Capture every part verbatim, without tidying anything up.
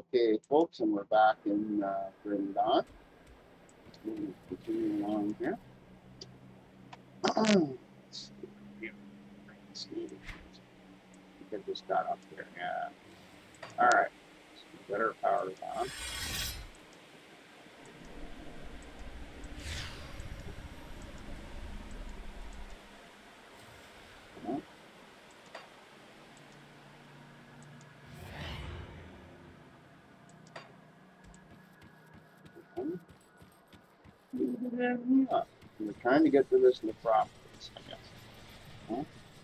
Okay, folks, and we're back in uh, Grim Dawn. We'll continue along here. Let's see. I think I just got up there. Yeah. All right. So get our power on. Come on. Yeah. We're trying to get to this necropolis, I guess. Huh?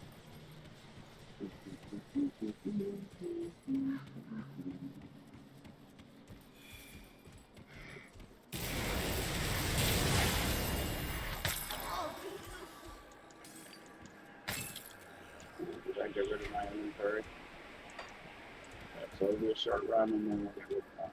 Did I get rid of my inventory? Yeah, so we'll do a short run and then we'll get rid of that.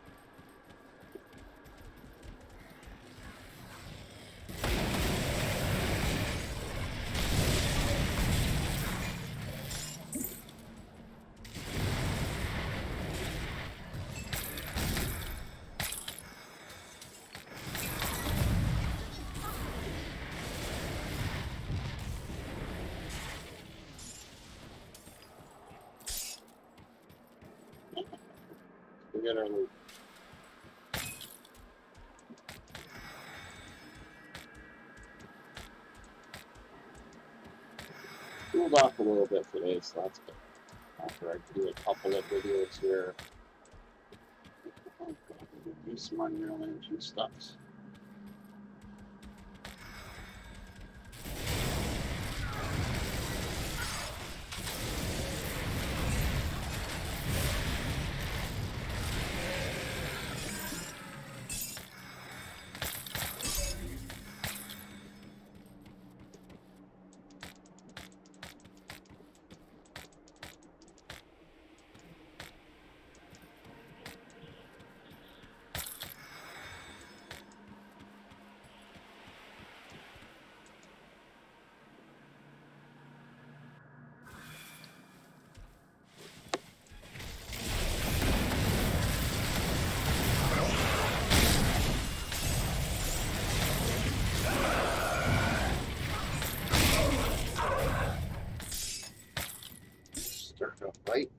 We get our loot. Cooled off a little bit today, so that's good. After I do a couple of videos here, do some Unreal Engine stuff. Start to fight.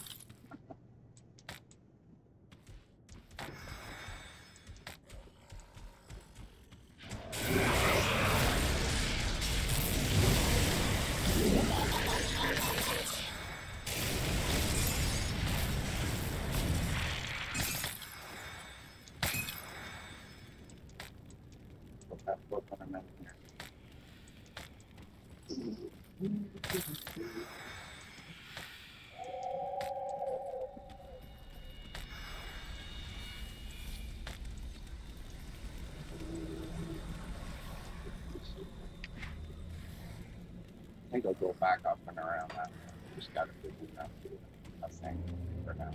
We'll have to look on a minute here. I think I'll go back up and around that. Just got to do enough to do a thing for now.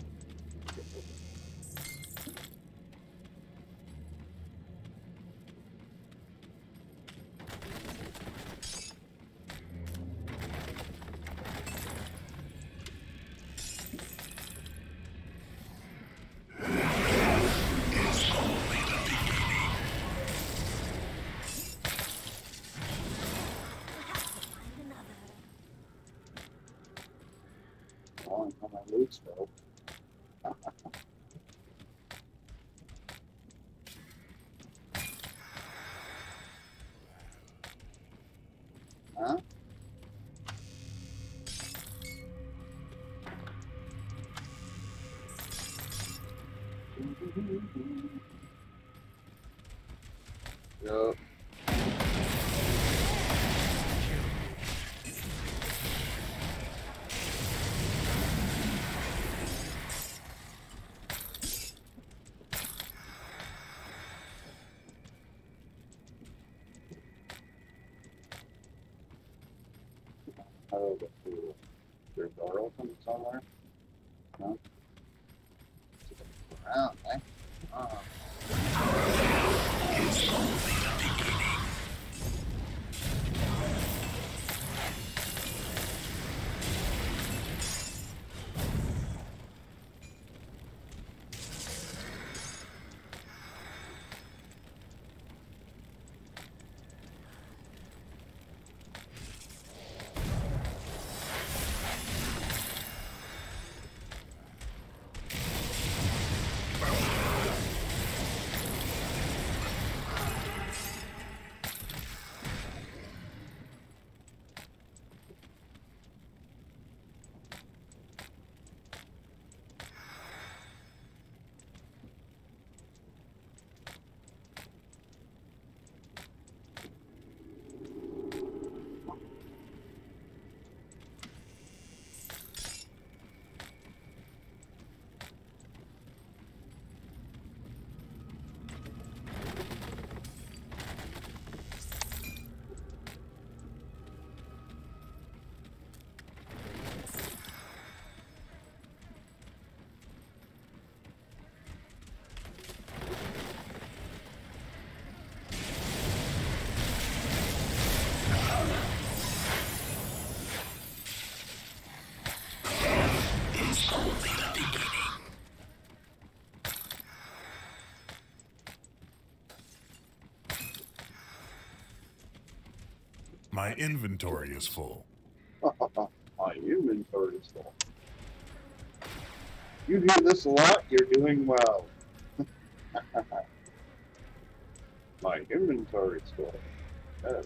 Well, until my loot's filled. Huh? Yup. How do I get through? Is there a door open somewhere? No? Around, eh? Oh. My inventory is full. My inventory is full. You hear this a lot, you're doing well. My inventory is full. Yes.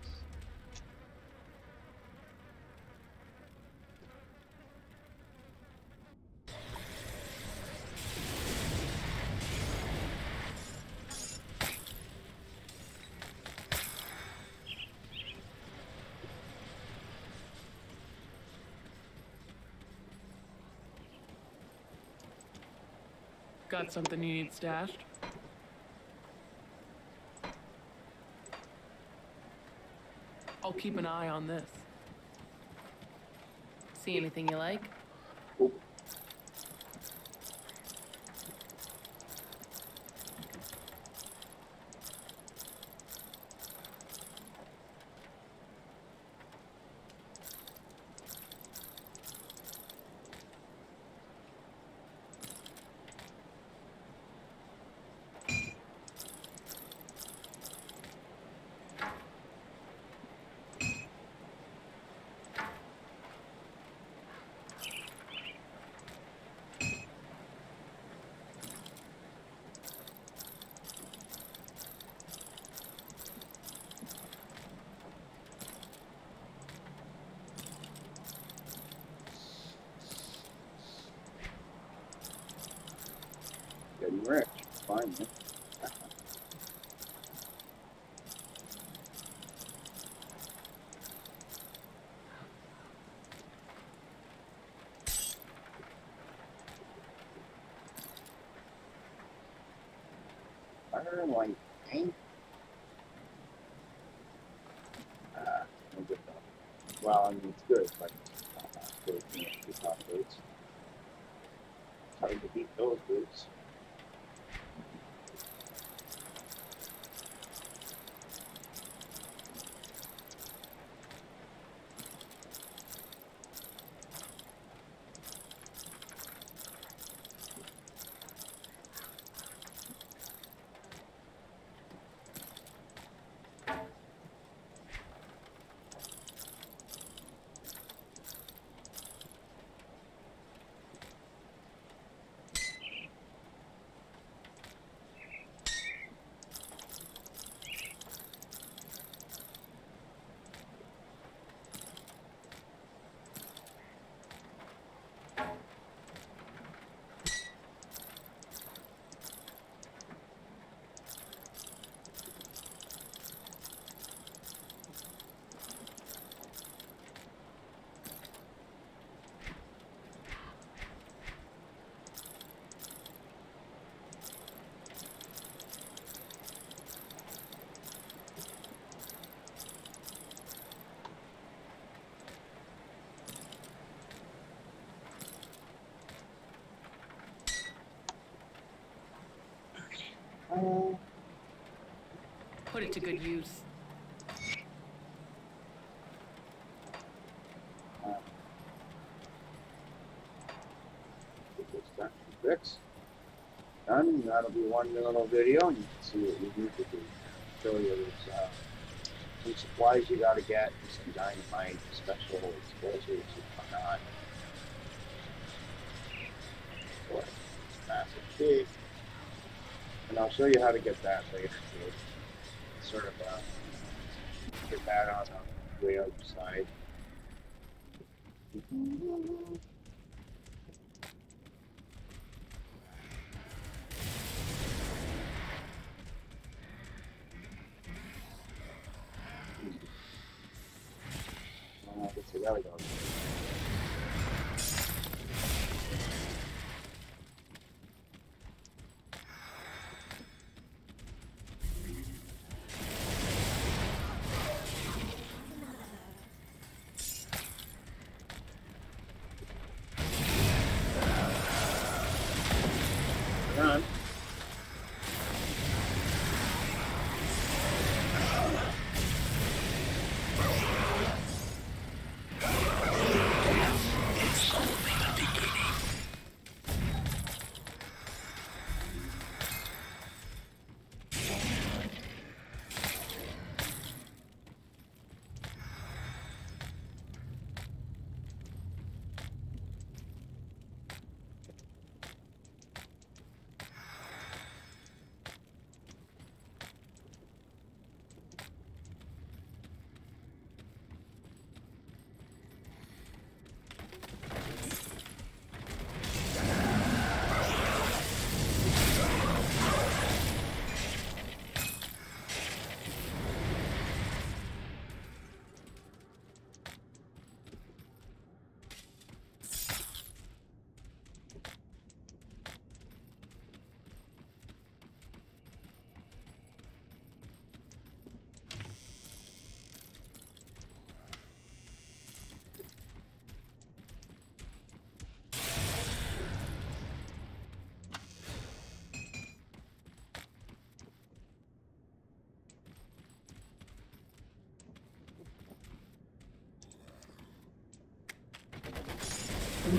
Got something you need stashed? I'll keep an eye on this. See anything you like? Oh. Getting rich, finally. Fire and light paint. Uh, no good though. Well, I mean, it's good, but uh, for you know, the top boots. It's hard to beat those boots. Uh, Put it to good use. uh, get this done and fixed. Done. That'll be one little video, and you can see what you need to do. Show you there's uh, some supplies you gotta get, some dynamite, special explosives and whatnot. Boy, massive pig. And I'll show you how to get that later too. Sort of uh, get that on the way outside. Uh, let's see, there we go. Done.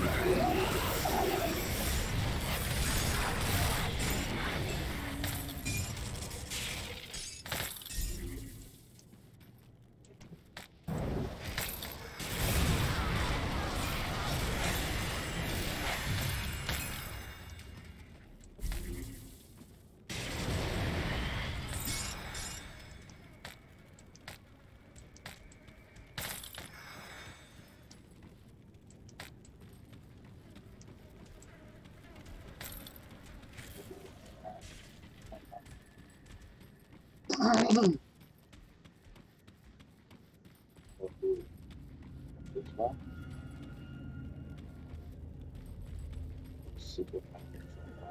This one. Super package.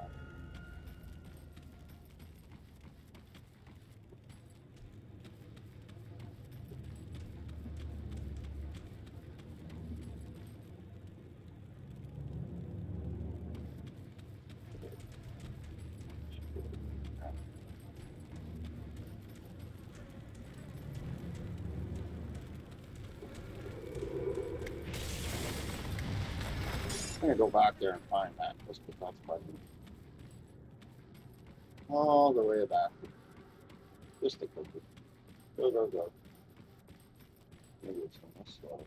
I'm gonna go back there and find that. Just because that's button. All the way back. Just a cookie. Go, go, go. Maybe it's on this side.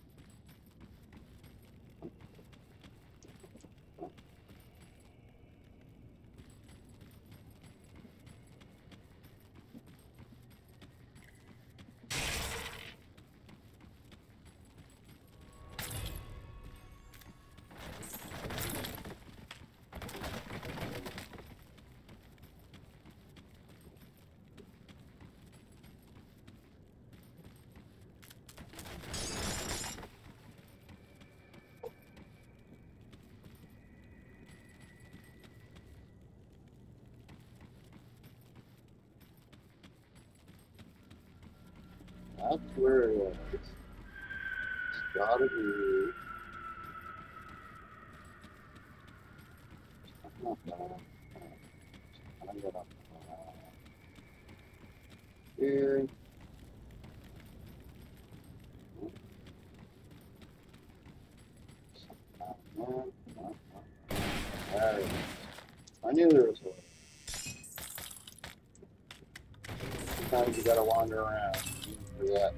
That's where it is. It's gotta be. Not that. I'm gonna. Here. There it is. I knew there was one. Sometimes you gotta wander around. For that.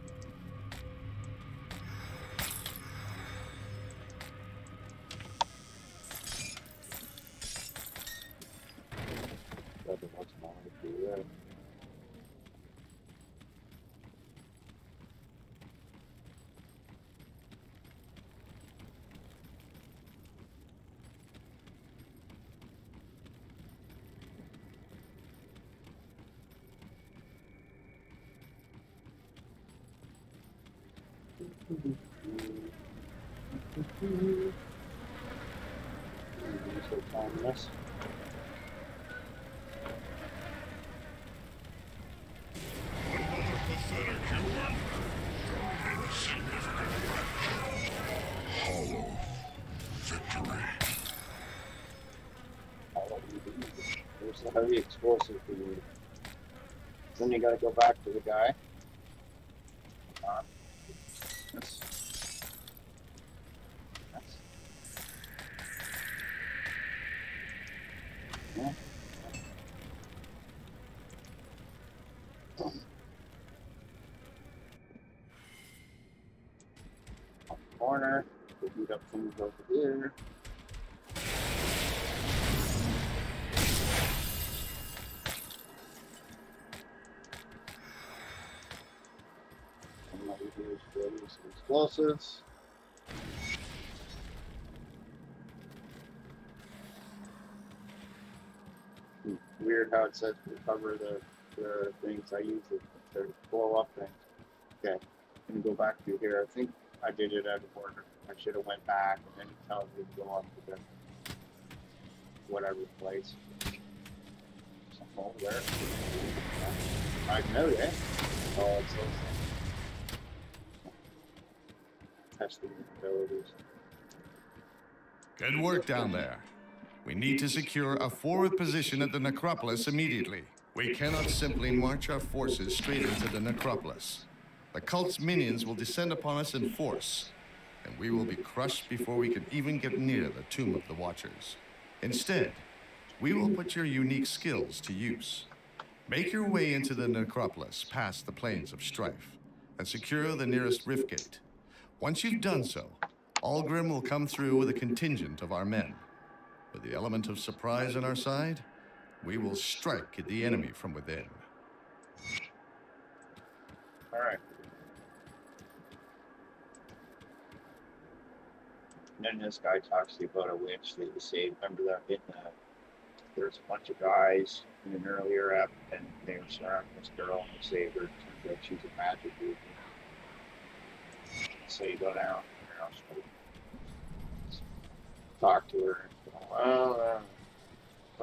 That what's wrong with you there. This. Hollow victory. There's the heavy explosive for you. Then you gotta go back to the guy. Uh, that's, that's, yeah. Corner, we beat up things over here. And what we do is throw some explosives. Weird how it says recover the, the things I use it to blow up things. Okay, I'm gonna go back to here. I think I did it out of order. I should have went back and then it tells me to go up to the whatever place. Something over there. I know that. Oh, it's those things. Testing abilities. Good work down there. We need to secure a forward position at the necropolis immediately. We cannot simply march our forces straight into the necropolis. The cult's minions will descend upon us in force. and we will be crushed before we can even get near the Tomb of the Watchers. Instead, we will put your unique skills to use. Make your way into the necropolis past the Plains of Strife, and secure the nearest rift gate. Once you've done so, Algrim will come through with a contingent of our men. With the element of surprise on our side, we will strike at the enemy from within. Alright. And then this guy talks to you about a witch that you saved. Remember that in the, there's a bunch of guys in an earlier app, and they were surrounding this girl and they saved her. Turns out she's a magic dude. So you go down, you know, so talk to her. Well, uh,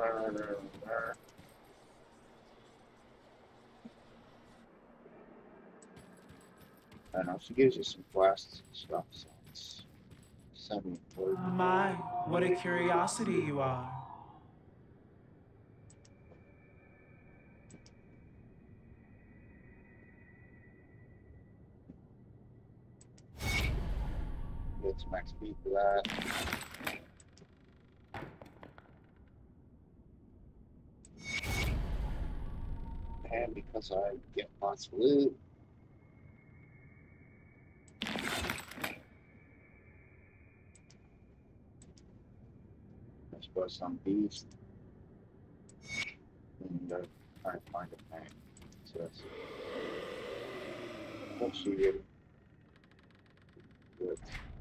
I don't know, she gives you some quests and stuff, so it's semi-important. My, what a curiosity you are. Get some X P for that. And because I get lots of loot, I suppose some beast, and uh, try and find a tank. So that's we'll see it. Good.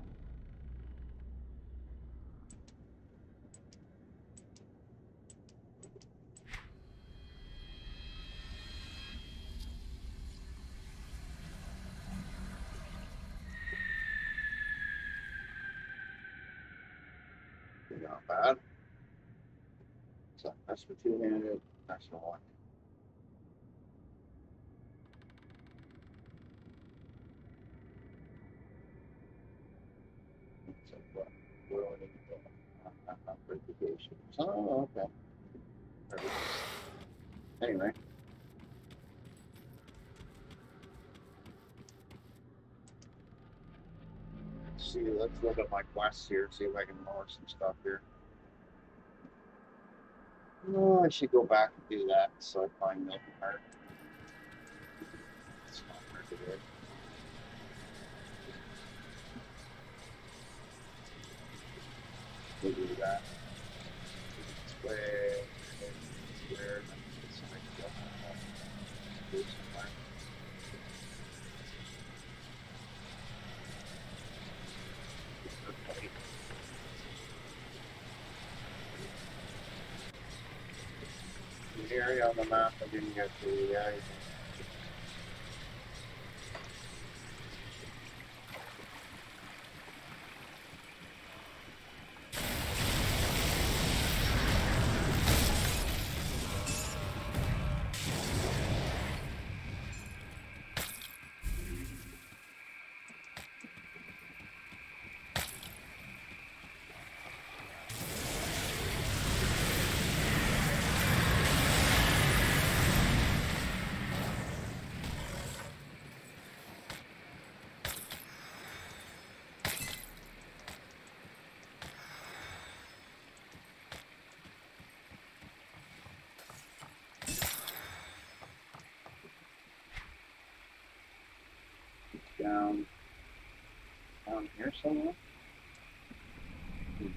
Not bad. So that's for two-handed. That's for one. So what? We're only uh, uh, verification. Oh, okay. Perfect. Anyway. Let's see, let's look at my quests here, see if I can lower some stuff here. No, I should go back and do that so I find Milton Heart. It's not hard to do. We'll do that. This way, where, it's like, do somewhere. The area on the map I didn't get to yet. Down, down here somewhere. Hmm.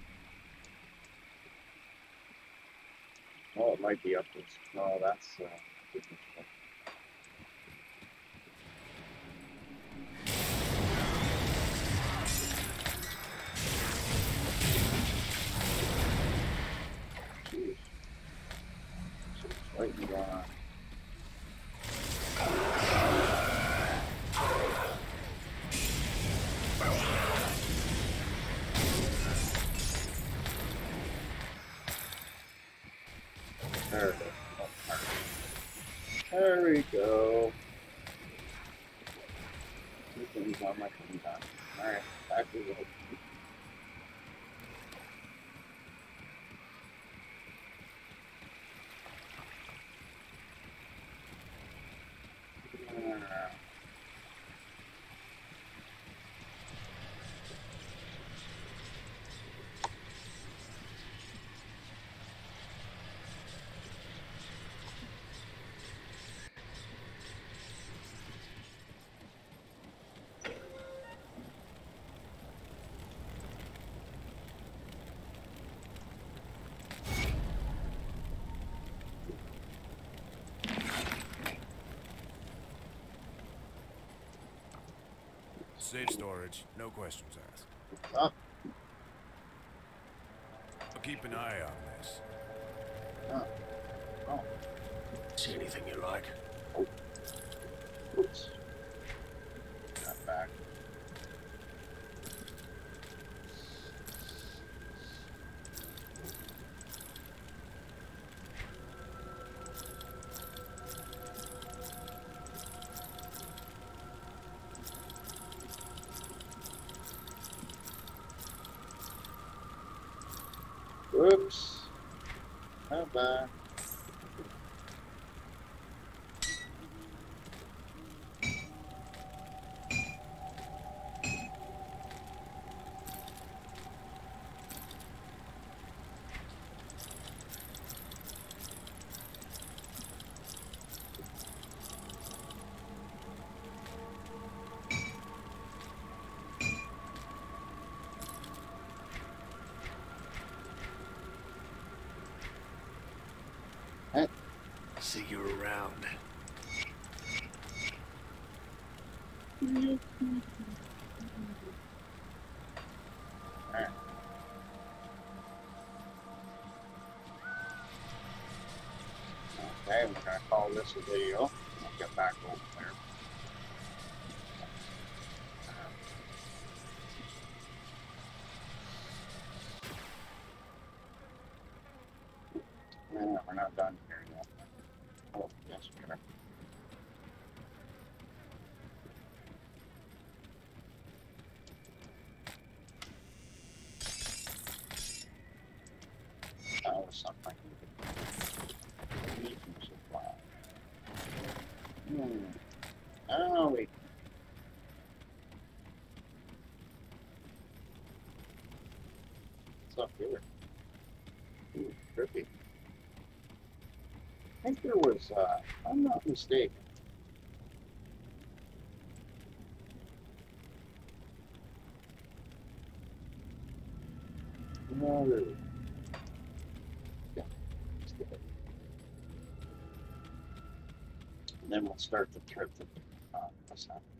Oh, it might be up this. No, that's uh, different stuff. Jeez. So it's right in the line. There we go. There we go. Two things on my coming time. Alright, back we go. Uh, Safe storage, no questions asked. Up. I'll keep an eye on this. Oh. Oh. See anything you like? Oops. Got back. Whoops. Bye-bye. See you around. Alright. Okay, we're gonna call this a video. I'll get back over there. Yeah, we're not done here yet. Oh, yes, we are. That was something. Eating supply. Hmm. Oh, we. What's up here? Ooh, trippy. I think there was, uh, if I'm not mistaken. No, there was. Yeah, let's get it. And then we'll start the trip to, uh, what's that?